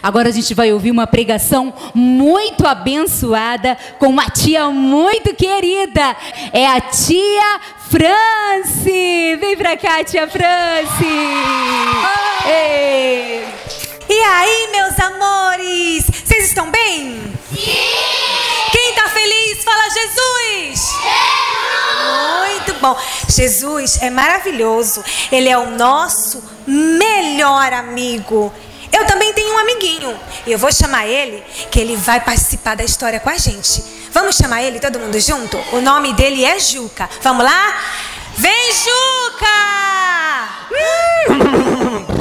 Agora a gente vai ouvir uma pregação muito abençoada com uma tia muito querida. É a tia Franci. Vem pra cá, tia Franci. Ei. E aí, meus amores? Vocês estão bem? Sim! Quem tá feliz, fala Jesus! Muito bom. Jesus é maravilhoso. Ele é o nosso melhor amigo. Eu também tenho um amiguinho. E eu vou chamar ele, que ele vai participar da história com a gente. Vamos chamar ele, todo mundo junto? O nome dele é Juca. Vamos lá? Vem, Juca!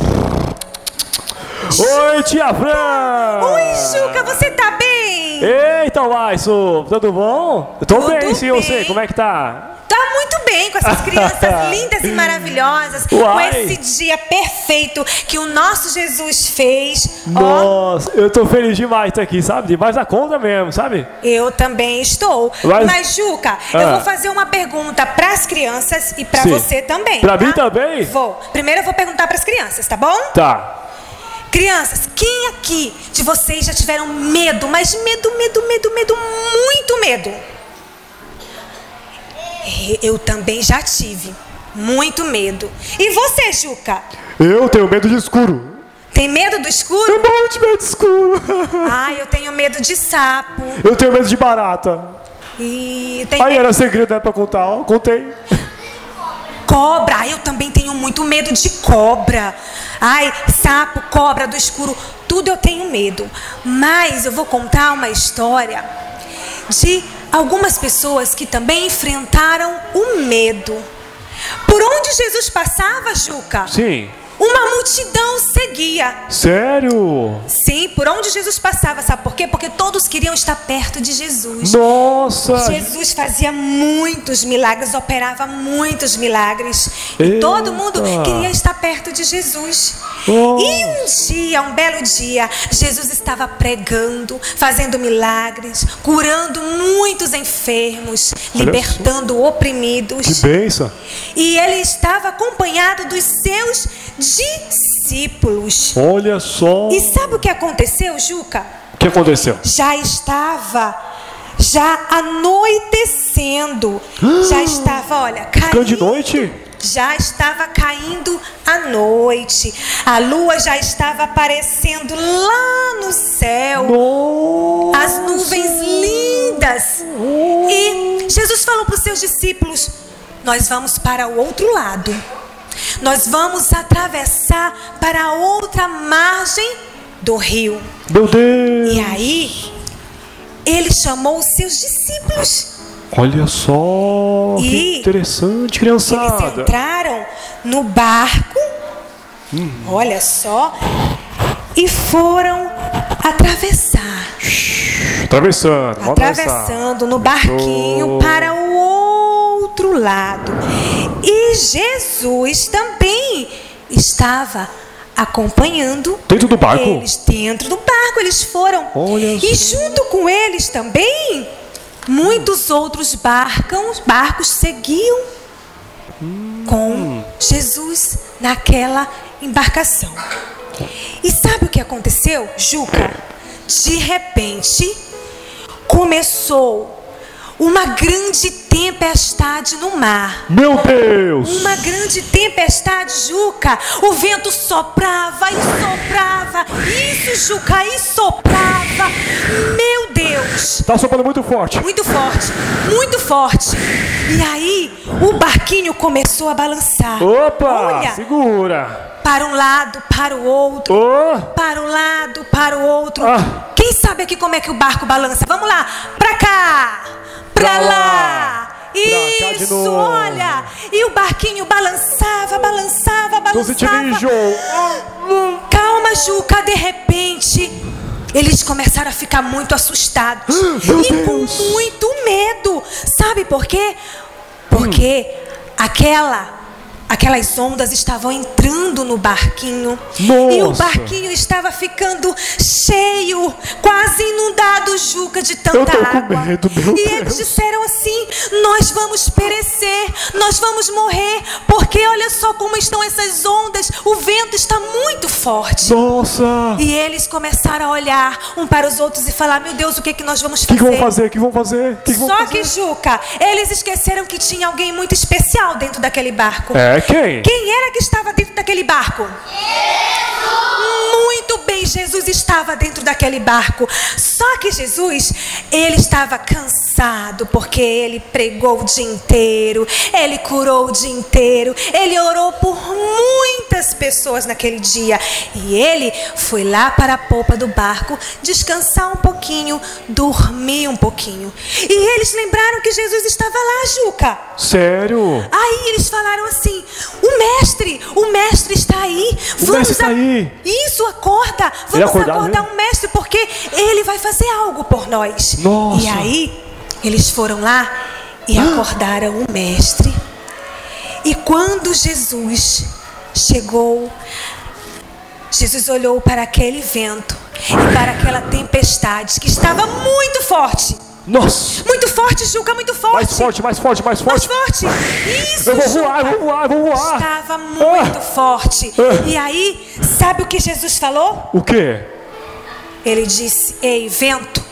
Oi, tia Fran! Oi, Juca, você tá bem? Eita, Waiso, tudo bom? Eu tô Tudo bem, sim, bem. você, como é que tá? Tá muito bem com essas crianças lindas e maravilhosas. Uai. Com esse dia perfeito que o nosso Jesus fez. Nossa, eu tô feliz demais de estar aqui, sabe? Demais da conta mesmo, sabe? Eu também estou. Mas Juca, eu vou fazer uma pergunta para as crianças e para você também. Pra tá? mim também? Vou. Primeiro eu vou perguntar para as crianças, tá bom? Tá. Crianças, quem aqui de vocês já tiveram medo, mas medo, muito medo? Eu também já tive muito medo. E você, Juca? Eu tenho medo de escuro. Tem medo do escuro? Eu morro de medo de escuro. Ah, eu tenho medo de sapo. Eu tenho medo de barata. E tem Aí medo... era segredo, né, pra contar, ó, contei. Cobra. Ah, eu também tenho muito medo de cobra. Ai, sapo, cobra do escuro, tudo eu tenho medo. Mas eu vou contar uma história de algumas pessoas que também enfrentaram o medo. Por onde Jesus passava, Juca? Sim. Uma multidão seguia. Sério? Sim, por onde Jesus passava, sabe por quê? Porque todos queriam estar perto de Jesus. Nossa! Jesus fazia muitos milagres, operava muitos milagres. E todo mundo queria estar perto de Jesus. Oh. E um dia, um belo dia, Jesus estava pregando, fazendo milagres, curando muitos enfermos, libertando oprimidos. Que bênção! E ele estava acompanhado dos seus discípulos. Olha só! E sabe o que aconteceu, Juca? O que aconteceu? Já estava anoitecendo. Já estava, olha, caindo. De noite? Já estava caindo a noite. A lua já estava aparecendo lá no céu. Nossa. As nuvens lindas. E Jesus falou para os seus discípulos: nós vamos para o outro lado. Nós vamos atravessar para a outra margem do rio. Meu Deus! E aí, ele chamou os seus discípulos. Olha só, que interessante, criançada. Eles entraram no barco, olha só, e foram atravessar. Atravessando no barquinho para o outro lado. E Jesus também estava acompanhando dentro do barco. Dentro do barco eles foram. Olha e junto com eles também muitos outros barcos seguiam com Jesus naquela embarcação. E sabe o que aconteceu, Juca? De repente começou uma grande tempestade no mar. Meu Deus! Uma grande tempestade, Juca. O vento soprava e soprava. Isso, Juca, e soprava. Meu Deus! Tá soprando muito forte. Muito forte, muito forte. E aí, o barquinho começou a balançar. Opa! Olha, segura! para um lado, para o outro. Para um lado, para o outro. Quem sabe aqui como é que o barco balança? Vamos lá, pra cá, pra lá. Isso, olha. E o barquinho balançava. Tô sentindo enjoo. Calma, Juca, de repente eles começaram a ficar muito assustados e com muito medo. Sabe por quê? Porque aquela aquelas ondas estavam entrando no barquinho. Nossa. E o barquinho estava ficando cheio, quase inundado, Juca, de tanta Eu tô com água. medo, meu E eles Deus. disseram assim: nós vamos perecer, nós vamos morrer, porque olha só como estão essas ondas, o vento está muito forte. Nossa. E eles começaram a olhar um para os outros e falar: meu Deus, o que é que nós vamos O fazer? que vão fazer? O que vão fazer? O que vão Só fazer? que, Juca, eles esqueceram que tinha alguém muito especial dentro daquele barco. É, quem? Quem era que estava dentro daquele barco? Muito bem, Jesus estava dentro daquele barco. Só que Jesus, ele estava cansado, porque ele pregou o dia inteiro, ele curou o dia inteiro, ele orou por muitas pessoas naquele dia. E ele foi lá para a popa do barco descansar um pouquinho, dormir um pouquinho. E eles lembraram que Jesus estava lá, Juca. Sério? Aí eles falaram assim: o mestre está aí. O mestre está aí. Isso, acorda. Ele Vamos acordar acordar mesmo? o mestre, porque ele vai fazer algo por nós. Nossa. E aí eles foram lá e acordaram o mestre. E quando Jesus chegou, Jesus olhou para aquele vento e para aquela tempestade que estava muito forte. Nossa. Muito forte, Juca, muito forte. Mais forte, mais forte, mais Mais forte. forte. Isso, Eu vou Juca. voar, eu vou voar, eu vou voar. Estava muito forte. Ah. E aí, sabe o que Jesus falou? O quê? Ele disse: ei, vento,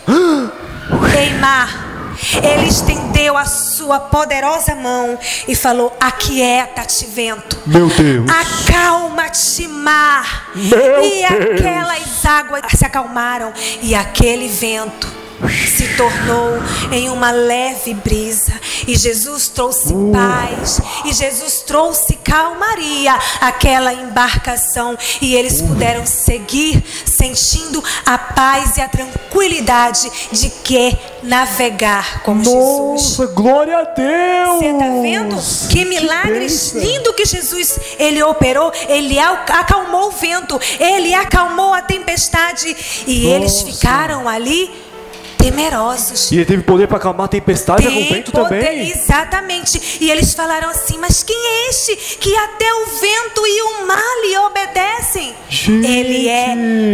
ei, mar. Ele estendeu a sua poderosa mão e falou: aquieta-te, vento. Meu Deus. Acalma-te, mar. Meu E Deus. aquelas águas se acalmaram e aquele vento se tornou em uma leve brisa. E Jesus trouxe paz, e Jesus trouxe calmaria àquela embarcação. E eles puderam seguir sentindo a paz e a tranquilidade de que navegar com Jesus. Nossa, glória a Deus. Você está vendo que milagre bênção. lindo que Jesus ele operou? Ele acalmou o vento, ele acalmou a tempestade, e eles Nossa. ficaram ali temerosos. E ele teve poder para acalmar a tempestade com o vento também. Exatamente. E eles falaram assim: mas quem é este que até o vento e o mar lhe obedecem? Gente. Ele é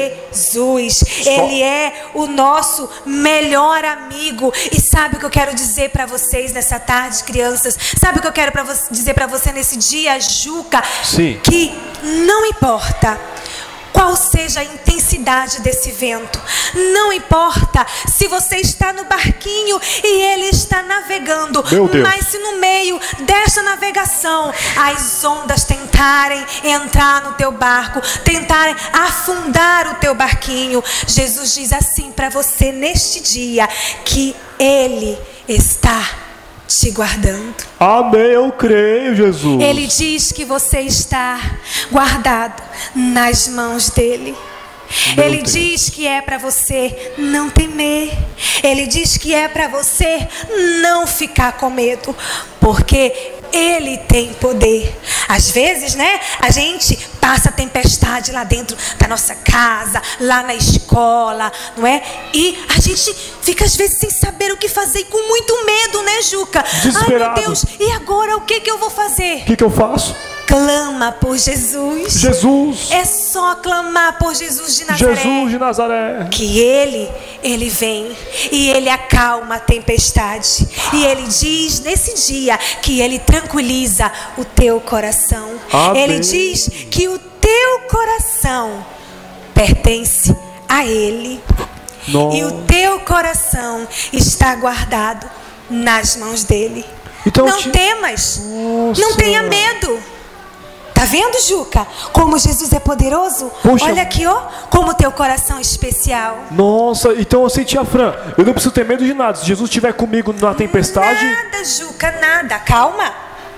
Jesus. Ele é o nosso melhor amigo. E sabe o que eu quero dizer para vocês nessa tarde, crianças? Sabe o que eu quero dizer para você nesse dia, Juca? Sim. Que não importa qual seja a intensidade desse vento, não importa se você está no barquinho e ele está navegando, Meu Deus. mas se no meio dessa navegação as ondas tentarem entrar no teu barco, tentarem afundar o teu barquinho, Jesus diz assim para você neste dia, que ele está te guardando. Amém, eu creio, Jesus. Ele diz que você está guardado nas mãos dele. Ele Deus. diz que é para você não temer. Ele diz que é para você não ficar com medo, porque ele tem poder. Às vezes, né, a gente passa tempestade lá dentro da nossa casa, lá na escola, não é? E a gente fica às vezes sem saber o que fazer, e com muito medo, né, Juca? Ai, meu Desesperado. Deus, e agora o que eu vou fazer? O que eu faço? Clama por Jesus. Jesus. É só clamar por Jesus de Nazaré. Jesus de Nazaré. Que ele vem e ele acalma a tempestade. E ele diz nesse dia que ele tranquiliza o teu coração. Amém. Ele diz que o teu coração pertence a ele. Nossa. E o teu coração está guardado nas mãos dele. Então, não temas. Nossa. Não tenha medo. Tá vendo, Juca? Como Jesus é poderoso? Poxa. Olha aqui, ó, como o teu coração é especial. Nossa, então assim, tia Fran, eu não preciso ter medo de nada. Se Jesus estiver comigo na tempestade. Nada, Juca, nada. Calma.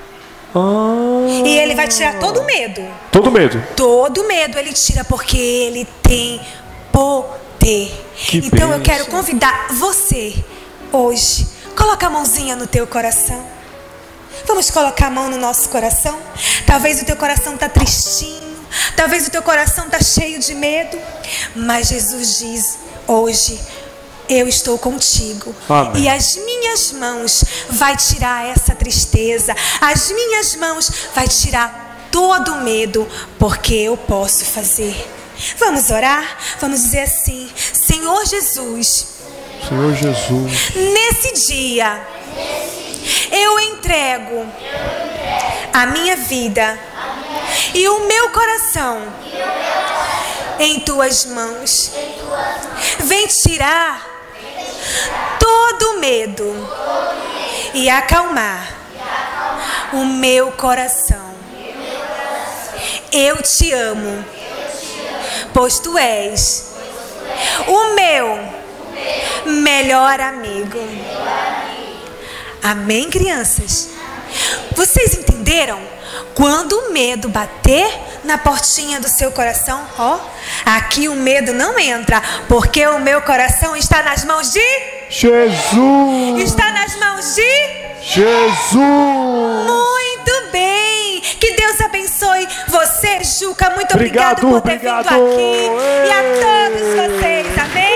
Ah, E ele vai tirar todo o medo. todo medo. Todo medo ele tira, porque ele tem poder. Que Então eu bênção. quero convidar você hoje. Coloca a mãozinha no teu coração. Vamos colocar a mão no nosso coração. Talvez o teu coração está tristinho. Talvez o teu coração está cheio de medo. Mas Jesus diz hoje: eu estou contigo. Amém. E as minhas mãos vai tirar essa tristeza. As minhas mãos vai tirar todo o medo, porque eu posso fazer. Vamos orar? Vamos dizer assim: Senhor Jesus, Senhor Jesus, nesse dia eu entrego a minha vida e o meu coração em tuas mãos. Vem tirar todo o medo e acalmar o meu coração. Eu te amo, pois tu és o meu melhor amigo. Amém, crianças? Vocês entenderam? Quando o medo bater na portinha do seu coração, ó, aqui o medo não entra, porque o meu coração está nas mãos de Jesus. Está nas mãos de Jesus. Muito bem. Que Deus abençoe você, Juca. Muito obrigado por ter vindo aqui. E a todos vocês. Amém.